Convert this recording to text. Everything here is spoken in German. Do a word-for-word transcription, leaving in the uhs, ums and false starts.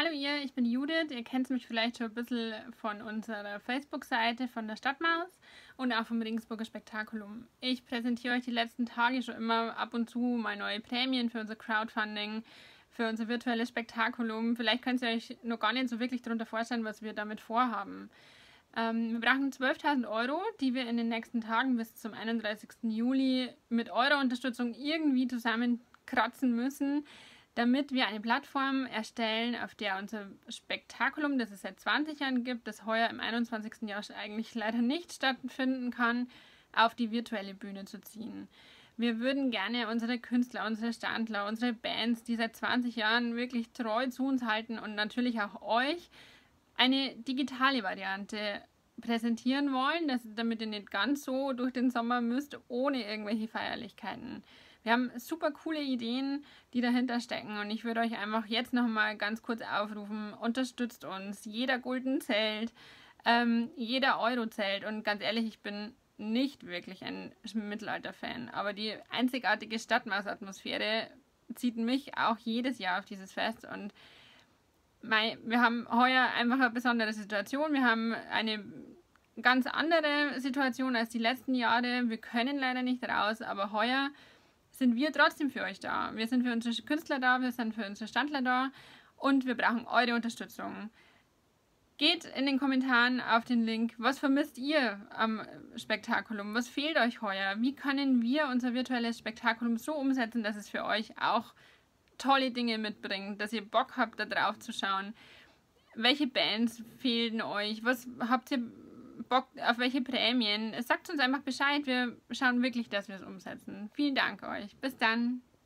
Hallo ihr, ich bin Judith. Ihr kennt mich vielleicht schon ein bisschen von unserer Facebook-Seite von der Stadtmaus und auch vom Regensburger Spektakulum. Ich präsentiere euch die letzten Tage schon immer ab und zu mal neue Prämien für unser Crowdfunding, für unser virtuelles Spektakulum. Vielleicht könnt ihr euch noch gar nicht so wirklich darunter vorstellen, was wir damit vorhaben. Ähm, wir brauchen zwölftausend Euro, die wir in den nächsten Tagen bis zum einunddreißigsten Juli mit eurer Unterstützung irgendwie zusammenkratzen müssen, damit wir eine Plattform erstellen, auf der unser Spektakulum, das es seit zwanzig Jahren gibt, das heuer im einundzwanzigsten Jahr eigentlich leider nicht stattfinden kann, auf die virtuelle Bühne zu ziehen. Wir würden gerne unsere Künstler, unsere Standler, unsere Bands, die seit zwanzig Jahren wirklich treu zu uns halten und natürlich auch euch, eine digitale Variante präsentieren wollen, dass, damit ihr nicht ganz so durch den Sommer müsst, ohne irgendwelche Feierlichkeiten. Wir haben super coole Ideen, die dahinter stecken und ich würde euch einfach jetzt nochmal ganz kurz aufrufen, unterstützt uns, jeder Gulden zählt, ähm, jeder Euro zählt und ganz ehrlich, ich bin nicht wirklich ein Mittelalter-Fan, aber die einzigartige Stadtmaus-Atmosphäre zieht mich auch jedes Jahr auf dieses Fest und mei, wir haben heuer einfach eine besondere Situation, wir haben eine ganz andere Situation als die letzten Jahre, wir können leider nicht raus, aber heuer sind wir trotzdem für euch da. Wir sind für unsere Künstler da, wir sind für unsere Standler da und wir brauchen eure Unterstützung. Geht in den Kommentaren auf den Link, was vermisst ihr am Spektakulum, was fehlt euch heuer, wie können wir unser virtuelles Spektakulum so umsetzen, dass es für euch auch tolle Dinge mitbringt, dass ihr Bock habt, da drauf zu schauen. Welche Bands fehlen euch, was habt ihr Bock auf welche Prämien? Sagt uns einfach Bescheid, wir schauen wirklich, dass wir es umsetzen. Vielen Dank euch. Bis dann.